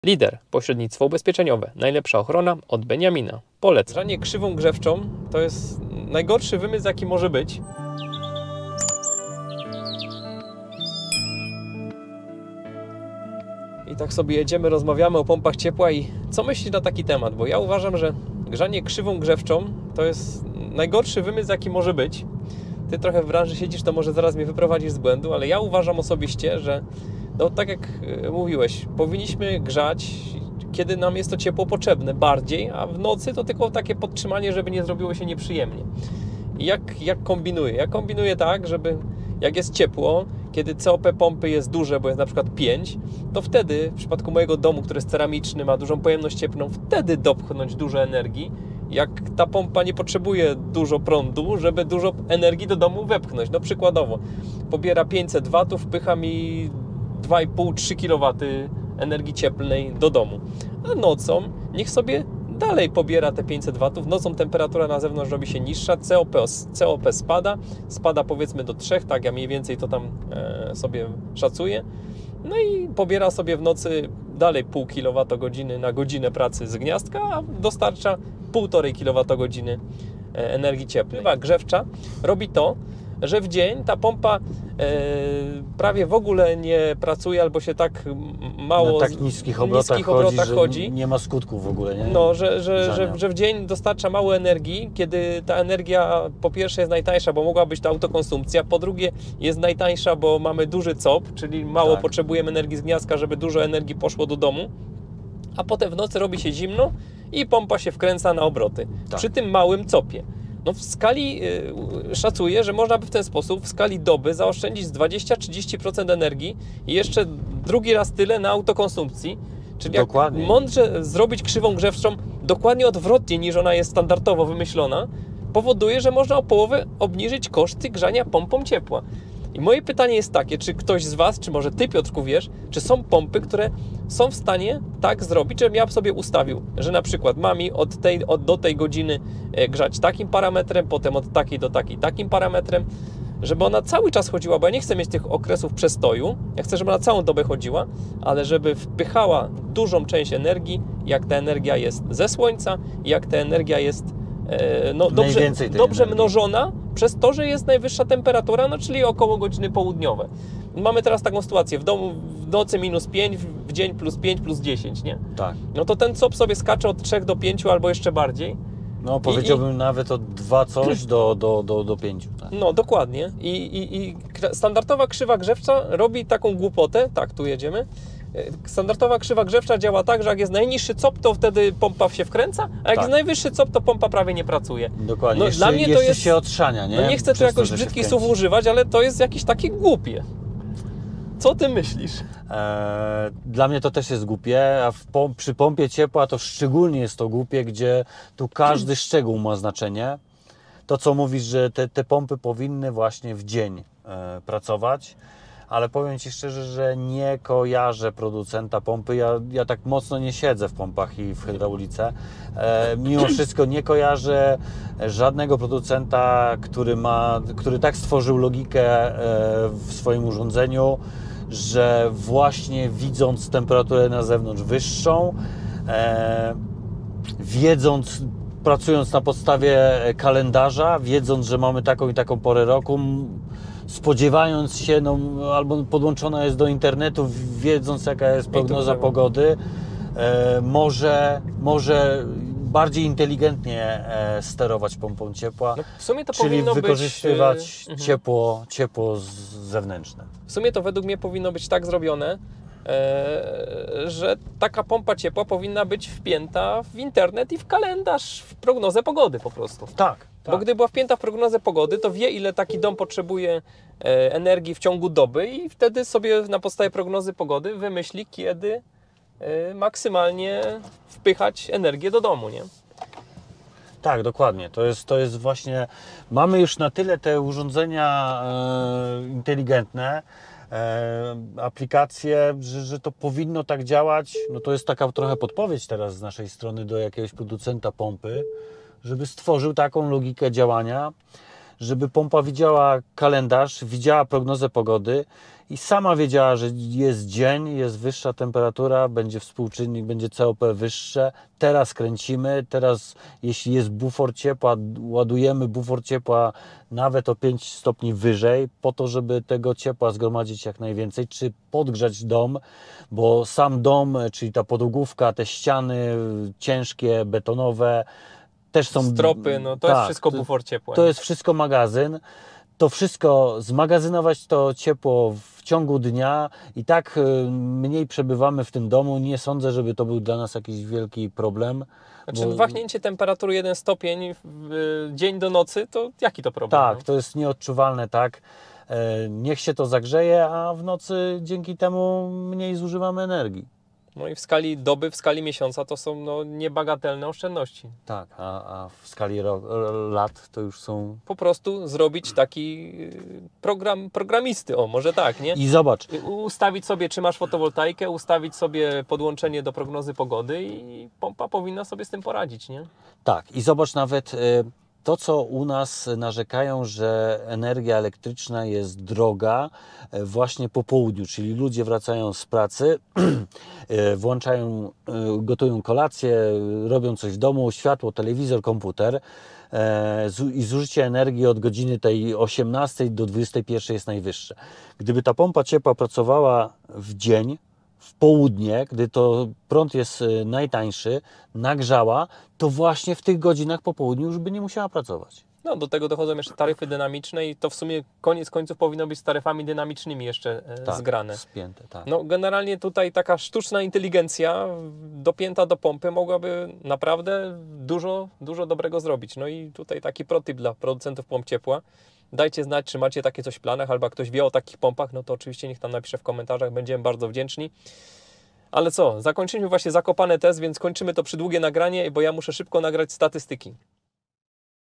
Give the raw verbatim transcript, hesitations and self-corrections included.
Lider, pośrednictwo ubezpieczeniowe, najlepsza ochrona od Beniamina. Polecam. Grzanie krzywą grzewczą to jest najgorszy wymysł, jaki może być. I tak sobie jedziemy, rozmawiamy o pompach ciepła i co myślisz na taki temat? Bo ja uważam, że grzanie krzywą grzewczą to jest najgorszy wymysł, jaki może być. Ty trochę w branży siedzisz, to może zaraz mnie wyprowadzisz z błędu, ale ja uważam osobiście, że no tak jak mówiłeś, powinniśmy grzać, kiedy nam jest to ciepło potrzebne bardziej, a w nocy to tylko takie podtrzymanie, żeby nie zrobiło się nieprzyjemnie. I jak, jak kombinuję? Ja kombinuję tak, żeby jak jest ciepło, kiedy C O P pompy jest duże, bo jest na przykład pięć, to wtedy w przypadku mojego domu, który jest ceramiczny, ma dużą pojemność cieplną, wtedy dopchnąć dużo energii, jak ta pompa nie potrzebuje dużo prądu, żeby dużo energii do domu wepchnąć. No przykładowo, pobiera pięćset watów, wpycha mi dwa i pół do trzech kilowatów energii cieplnej do domu. A nocą niech sobie dalej pobiera te pięćset watów. Nocą temperatura na zewnątrz robi się niższa, C O P, C O P spada, spada powiedzmy do trzech, tak ja mniej więcej to tam e, sobie szacuję. No i pobiera sobie w nocy dalej pół kilowatogodziny na godzinę pracy z gniazdka, a dostarcza półtorej kilowatogodziny energii cieplnej. Pompa grzewcza robi to, że w dzień ta pompa e, prawie w ogóle nie pracuje albo się tak mało... Na tak niskich obrotach, niskich obrotach chodzi, chodzi. Że nie ma skutków w ogóle, nie? No, że, że, że, że w dzień dostarcza mało energii, kiedy ta energia po pierwsze jest najtańsza, bo mogła być to autokonsumpcja, po drugie jest najtańsza, bo mamy duży C O P, czyli mało tak. potrzebujemy energii z gniazdka, żeby dużo energii poszło do domu, a potem w nocy robi się zimno i pompa się wkręca na obroty. Tak. Przy tym małym C O P-ie. No w skali yy, szacuję, że można by w ten sposób w skali doby zaoszczędzić z dwadzieścia do trzydziestu procent energii i jeszcze drugi raz tyle na autokonsumpcji. Czyli dokładnie. Jak mądrze zrobić krzywą grzewczą dokładnie odwrotnie niż ona jest standardowo wymyślona, powoduje, że można o połowę obniżyć koszty grzania pompą ciepła. I moje pytanie jest takie, czy ktoś z Was, czy może Ty, Piotrku, wiesz, czy są pompy, które są w stanie tak zrobić, żebym ja sobie ustawił, że na przykład mam mi od tej od do tej godziny grzać takim parametrem, potem od takiej do takiej takim parametrem, żeby ona cały czas chodziła, bo ja nie chcę mieć tych okresów przestoju, ja chcę, żeby ona całą dobę chodziła, ale żeby wpychała dużą część energii, jak ta energia jest ze słońca, jak ta energia jest no, dobrze, dobrze mnożona przez to, że jest najwyższa temperatura, no czyli około godziny południowe. Mamy teraz taką sytuację, w domu w nocy minus pięć, w dzień plus pięć, plus dziesięć, nie? Tak. No to ten C O P sobie skacze od trzech do pięciu albo jeszcze bardziej. No powiedziałbym I, nawet od dwa coś do, do, do, do pięciu. Tak. No dokładnie. I, i, I standardowa krzywa grzewcza robi taką głupotę, tak tu jedziemy, standardowa krzywa grzewcza działa tak, że jak jest najniższy C O P, to wtedy pompa się wkręca, a jak tak. jest najwyższy C O P, to pompa prawie nie pracuje. Dokładnie. No, jeszcze, dla mnie to jest się otrzania, nie? No nie chcę tu jakoś brzydkich słów używać, ale to jest jakieś takie głupie. Co Ty myślisz? Eee, dla mnie to też jest głupie, a w pom przy pompie ciepła to szczególnie jest to głupie, gdzie tu każdy szczegół ma znaczenie. To co mówisz, że te, te pompy powinny właśnie w dzień e, pracować. Ale powiem Ci szczerze, że nie kojarzę producenta pompy. Ja, ja tak mocno nie siedzę w pompach i w hydraulice. E, mimo wszystko nie kojarzę żadnego producenta, który, ma, który tak stworzył logikę e, w swoim urządzeniu, że właśnie widząc temperaturę na zewnątrz wyższą, e, wiedząc, pracując na podstawie kalendarza, wiedząc, że mamy taką i taką porę roku, spodziewając się, no, albo podłączona jest do internetu, wiedząc jaka jest prognoza pogody, e, może, może bardziej inteligentnie e, sterować pompą ciepła, no w sumie to czyli wykorzystywać być... ciepło, ciepło zewnętrzne. W sumie to według mnie powinno być tak zrobione, e, że taka pompa ciepła powinna być wpięta w internet i w kalendarz, w prognozę pogody po prostu. Tak. Tak. Bo gdy była wpięta w prognozę pogody, to wie, ile taki dom potrzebuje e, energii w ciągu doby i wtedy sobie na podstawie prognozy pogody wymyśli, kiedy e, maksymalnie wpychać energię do domu, nie? Tak, dokładnie. To jest, to jest właśnie... Mamy już na tyle te urządzenia e, inteligentne, e, aplikacje, że, że to powinno tak działać. No to jest taka trochę podpowiedź teraz z naszej strony do jakiegoś producenta pompy, żeby stworzył taką logikę działania, żeby pompa widziała kalendarz, widziała prognozę pogody i sama wiedziała, że jest dzień, jest wyższa temperatura, będzie współczynnik, będzie C O P wyższe. Teraz kręcimy, teraz jeśli jest bufor ciepła, ładujemy bufor ciepła nawet o pięć stopni wyżej, po to, żeby tego ciepła zgromadzić jak najwięcej, czy podgrzać dom, bo sam dom, czyli ta podłogówka, te ściany ciężkie, betonowe, też są... Stropy, no to tak, jest wszystko to- bufor ciepła. To jest wszystko magazyn. To wszystko, zmagazynować to ciepło w ciągu dnia i tak y, mniej przebywamy w tym domu. Nie sądzę, żeby to był dla nas jakiś wielki problem. Znaczy bo- wahnięcie temperatury jeden stopień w y, dzień do nocy, to jaki to problem? Tak, no? to jest nieodczuwalne, tak. E, Niech się to zagrzeje, a w nocy dzięki temu mniej zużywamy energii. No i w skali doby, w skali miesiąca to są no, niebagatelne oszczędności. Tak, a, a w skali ro, lat to już są... Po prostu zrobić taki y, program programisty, o może tak, nie? I zobacz, Ustawić sobie, czy masz fotowoltaikę, ustawić sobie podłączenie do prognozy pogody i pompa powinna sobie z tym poradzić, nie? tak, i zobacz nawet e, to, co u nas narzekają, że energia elektryczna jest droga e, właśnie po południu, czyli ludzie wracają z pracy, e, włączają, e, gotują kolację, robią coś w domu, światło, telewizor, komputer e, zu- i zużycie energii od godziny tej osiemnastej do dwudziestej pierwszej jest najwyższe. Gdyby ta pompa ciepła pracowała w dzień, w południe, gdy to prąd jest y, najtańszy, nagrzała, to właśnie w tych godzinach po południu już by nie musiała pracować. No, do tego dochodzą jeszcze taryfy dynamiczne i to w sumie koniec końców powinno być z taryfami dynamicznymi jeszcze e, zgrane. Spięte, tak. No, generalnie tutaj taka sztuczna inteligencja dopięta do pompy mogłaby naprawdę dużo, dużo dobrego zrobić. No i tutaj taki protip dla producentów pomp ciepła. Dajcie znać, czy macie takie coś w planach, albo jak ktoś wie o takich pompach, no to oczywiście niech tam napisze w komentarzach, będziemy bardzo wdzięczni. Ale co, zakończyliśmy właśnie zakopane test, więc kończymy to przydługie nagranie, bo ja muszę szybko nagrać statystyki.